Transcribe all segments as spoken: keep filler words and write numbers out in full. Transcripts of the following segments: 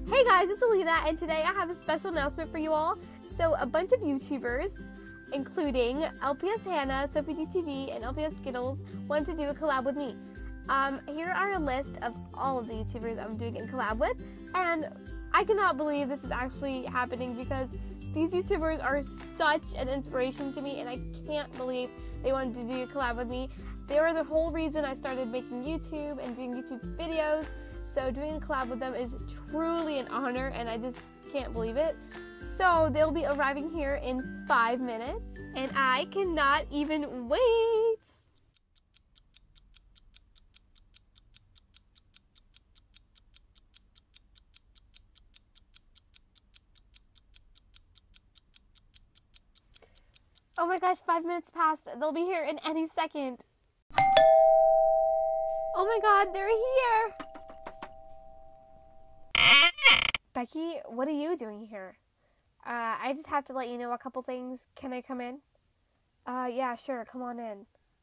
Hey guys, it's Alina, and today I have a special announcement for you all. So a bunch of YouTubers, including L P S Hannah, Sophie G T V, and L P S Skittles, wanted to do a collab with me. Um, here are a list of all of the YouTubers I'm doing a collab with, and I cannot believe this is actually happening because these YouTubers are such an inspiration to me, and I can't believe they wanted to do a collab with me. They are the whole reason I started making YouTube and doing YouTube videos. So doing a collab with them is truly an honor, and I just can't believe it. So they'll be arriving here in five minutes, and I cannot even wait. Oh my gosh, five minutes passed. They'll be here in any second. Oh my god, they're here. Becky, what are you doing here? Uh, I just have to let you know a couple things. Can I come in? Uh, yeah, sure, come on in.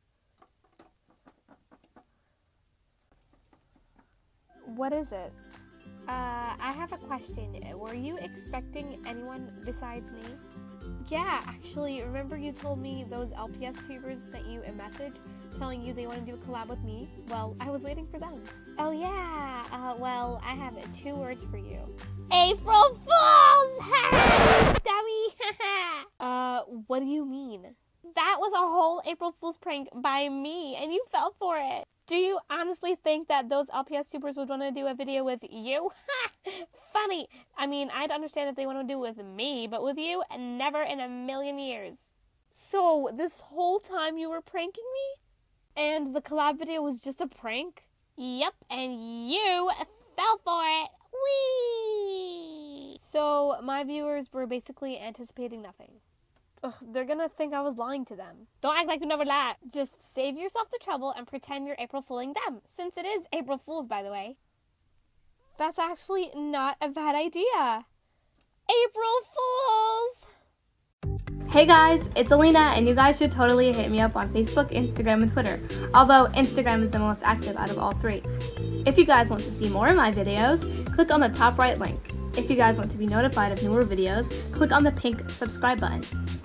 What is it? Uh, I have a question. Were you expecting anyone besides me? Yeah, actually, remember you told me those L P S tubers sent you a message telling you they want to do a collab with me? Well, I was waiting for them. Oh yeah, uh, well, I have two words for you. April Fools! Dummy! uh, what do you mean? That was a whole April Fool's prank by me, and you fell for it. Do you honestly think that those L P S tubers would want to do a video with you? Funny. I mean, I'd understand if they want to do it with me, but with you, never in a million years. So, this whole time you were pranking me? And the collab video was just a prank? Yep, and you fell for it. Whee! So, my viewers were basically anticipating nothing. Ugh, they're gonna think I was lying to them. Don't act like you never lied. Just save yourself the trouble and pretend you're April fooling them. Since it is April Fool's, by the way. That's actually not a bad idea. April Fools! Hey guys, it's Alina, and you guys should totally hit me up on Facebook, Instagram, and Twitter. Although Instagram is the most active out of all three. If you guys want to see more of my videos, click on the top right link. If you guys want to be notified of newer videos, click on the pink subscribe button.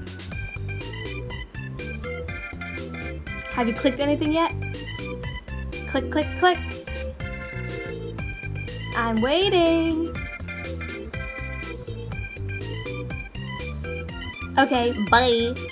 Have you clicked anything yet? Click, click, click. I'm waiting. Okay, bye.